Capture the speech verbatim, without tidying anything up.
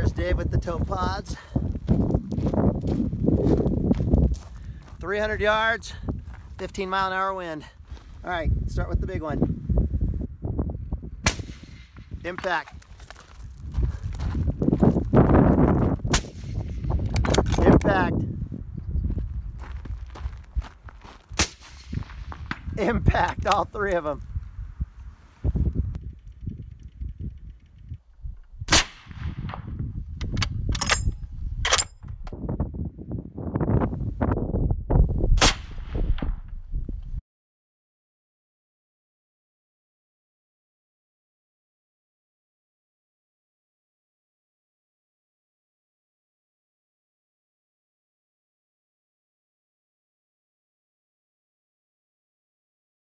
There's Dave with the tow pods. three hundred yards, fifteen mile an hour wind. All right, start with the big one. Impact. Impact. Impact, all three of them.